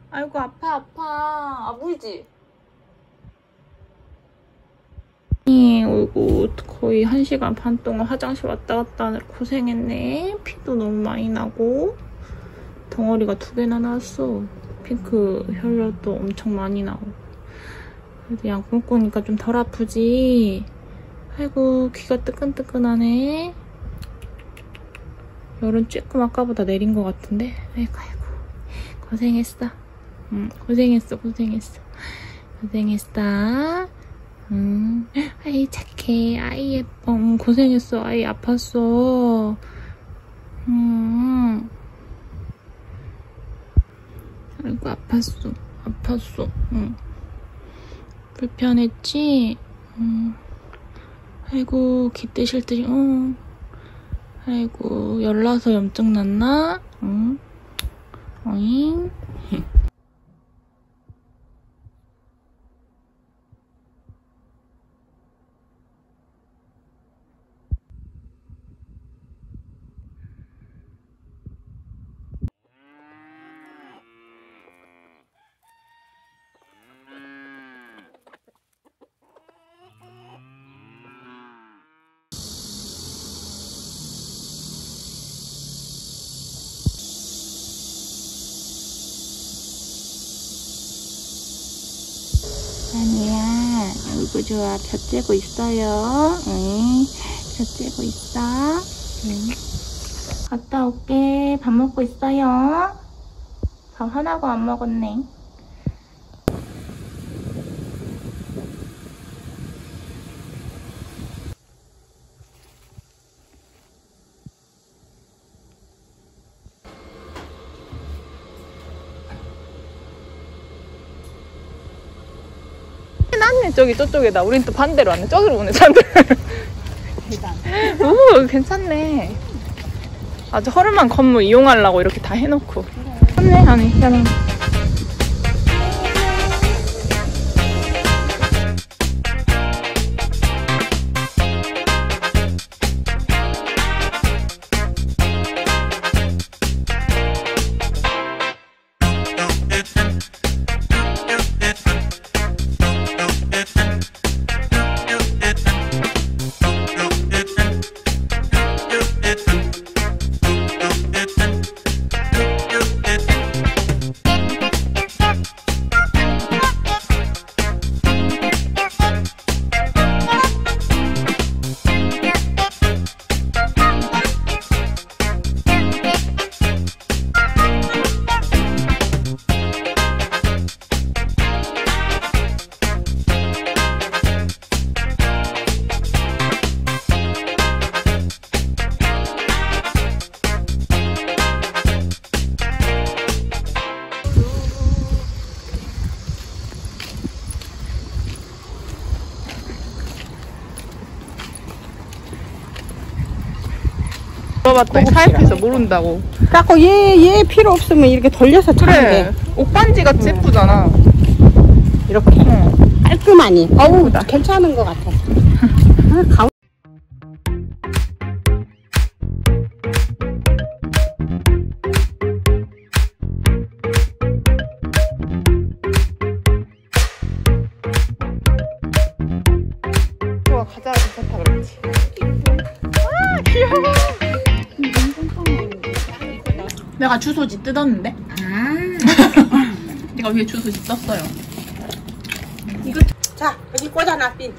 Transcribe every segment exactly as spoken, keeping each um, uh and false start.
아이고 아파 아파. 아물지? 어이구 거의 한 시간 반 동안 화장실 왔다 갔다 하느라 고생했네. 피도 너무 많이 나고 덩어리가 두 개나 나왔어. 핑크 혈류도 엄청 많이 나오고. 그래도 약 먹으니까 좀 덜 아프지. 아이고 귀가 뜨끈뜨끈하네. 열은 조금 아까보다 내린 것 같은데. 아이고 아이고 고생했어. 응 고생했어 고생했어 고생했어. 음, 아이 착해. 아이 예뻐. 음, 고생했어. 아이 아팠어. 음, 아이고 아팠어. 아팠어. 응. 불편했지? 음. 아이고 기대 실들이. 어. 아이고 열나서 염증 났나? 응. 어잉. 아니야. 아이고 좋아. 벼 째고 있어요. 응. 벼 째고 있어. 응. 갔다 올게. 밥 먹고 있어요. 밥 하나도 안 먹었네. 낫네. 저기 저쪽에다. 우린 또 반대로 왔네. 저기로 오네 차들. 오 괜찮네. 아주 허름한 건물 이용하려고 이렇게 다 해놓고. 좋네 아니 야는. 물어봤더니 사입해서 모른다고. 갖고 얘, 얘 필요 없으면 이렇게 돌려서 차면 그래. 돼. 옷반지 같이 예쁘잖아. 이렇게. 응. 깔끔하니. 어우, 나 괜찮은 것 같아. 아, 가운... 좋아, 가자. 괜찮다 그랬지. 아, 귀여워. 내가 주소지 뜯었는데? 아. 내가 위에 주소지 떴어요. 이거. 자, 여기 꽂아놔, 핀.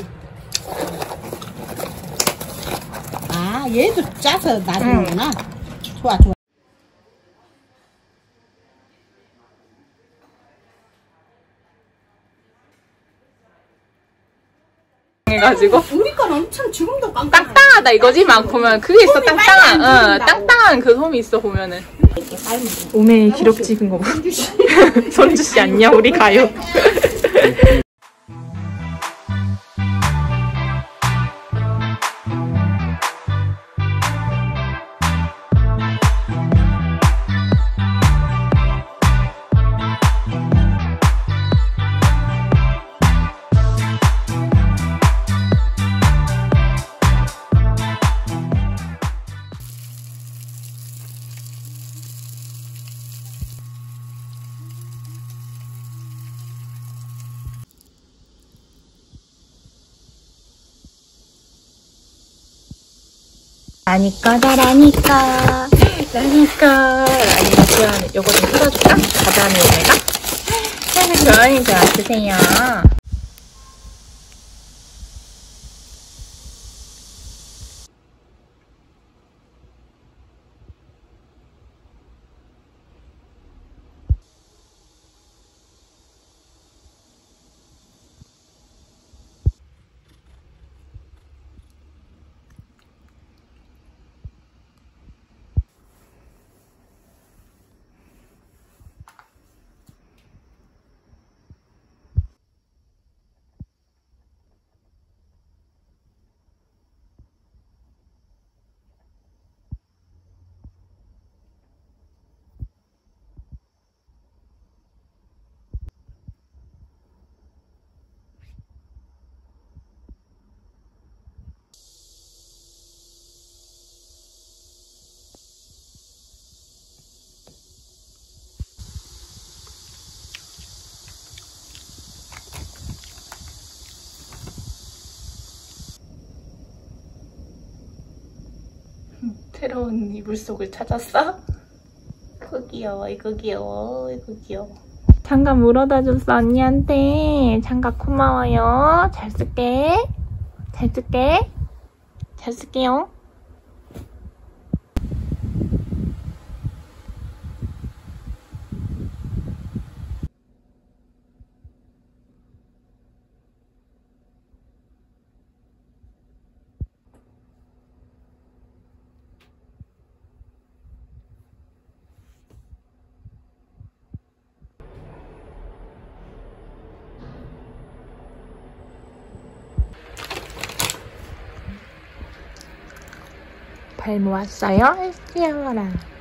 아, 얘도 짜서 놔두는구나. 응. 좋아, 좋아. 해가지고. 우리 건 엄청 지금도 깡깡. 땅땅하다 이거지? 막 보면 그게 있어. 땅땅한, 어, 땅땅한 그 솜이 있어, 보면은. 오메 기록 찍은 거 봐. 손주씨 안녕, 우리 가요. 라니까 잘하니까 라니까 라니가 좋아하는 요거 좀 풀어줄까? 가자미 오메가? 아이고 좋아하니까 드세요. 새로운 이불 속을 찾았어? 이거 귀여워, 이거 귀여워, 이거 귀여워. 장갑 물어다 줬어, 언니한테. 장갑 고마워요. 잘 쓸게. 잘 쓸게. 잘 쓸게요. 발 모았어요? 귀여워라.